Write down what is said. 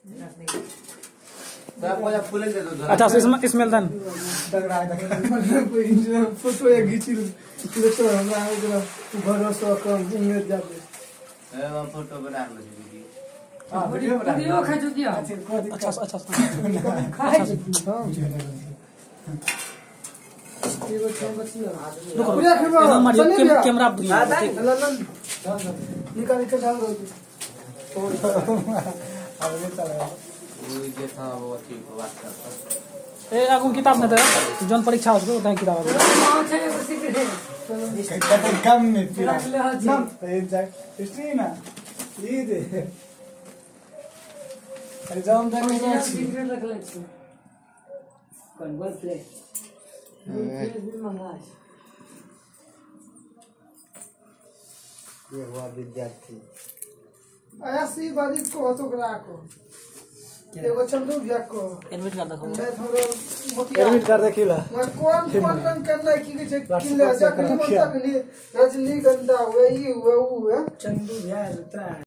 अच्छा इसमें then photo या घिची तो हमरा भरोसा कम उम्मीद जाते फोटो बना लो हां वीडियो बना वीडियो खा दिया अच्छा कैमरा निकाल के डाल दो ए आगु किताब में दे जौन परीक्षा हो तै किताब कम में हिस्ट्री ना ये दे एग्जाम देने में सीक्रेट रख ले कौन बोल प्ले फिर मंगा ये हुआ विद्यार्थी ऐसी बारिश को तो राखो एगो चंदू भैया को एडमिट कर देखो एडमिट कर देखिला मैं कौन करना की के किले जा के रजनीगंधा हुए ये हुए चंदू भैया